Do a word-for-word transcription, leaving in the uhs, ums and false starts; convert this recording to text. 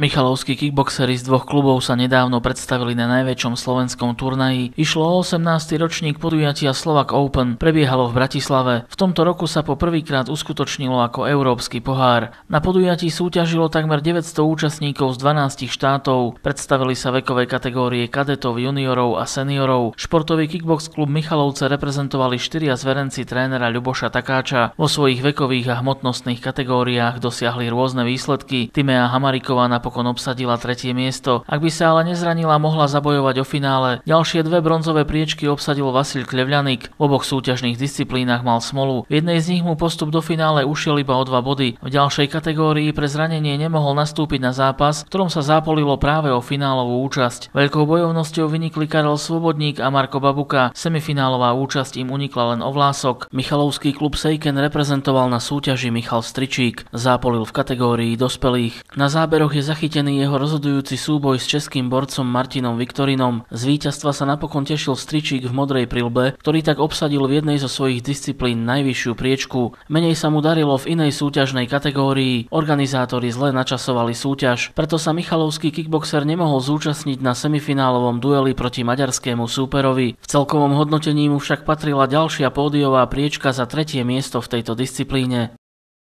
Michalovskí kickboxeri z dvoch klubov sa nedávno predstavili na najväčšom slovenskom turnaji. Išlo o osemnásty ročník podujatia Slovak Open, prebiehalo v Bratislave. V tomto roku sa po prvýkrát uskutočnilo ako európsky pohár. Na podujatí súťažilo takmer deväťsto účastníkov z dvanástich štátov. Predstavili sa vekové kategórie kadetov, juniorov a seniorov. Športový kickbox klub Michalovce reprezentovali štyria zverenci trénera Ľuboša Takáča. Vo svojich vekových a hmotnostných kategóriách dosiahli rôzne výsledky. Timea Hamariková napokon obsadila tretie miesto. Ak by sa ale nezranila, mohla zabojovať o finále. Ďalšie dve bronzové priečky obsadil Vasil Klevľanik. V oboch súťažných disciplínach mal smolu. V jednej z nich mu postup do finále ušiel iba o dva body. V ďalšej kategórii pre zranenie nemohol nastúpiť na zápas, v ktorom sa zápolilo práve o finálovú účasť. Veľkou bojovnosťou vynikli Karel Svobodník a Marko Babuka. Semifinálová účasť im unikla len o vlások. Michalovský klub Seiken reprezentoval na súťaži Michal Stričík. Zápolil v kategórii dospelých. Na záberoch je zachytený jeho rozhodujúci súboj s českým borcom Martinom Viktorinom. Z víťazstva sa napokon tešil Stričík v modrej prilbe, ktorý tak obsadil v jednej zo svojich disciplín najvyššiu priečku. Menej sa mu darilo v inej súťažnej kategórii. Organizátori zle načasovali súťaž, preto sa michalovský kickboxer nemohol zúčastniť na semifinálovom dueli proti maďarskému súperovi. V celkovom hodnotení mu však patrila ďalšia pódiová priečka za tretie miesto v tejto disciplíne.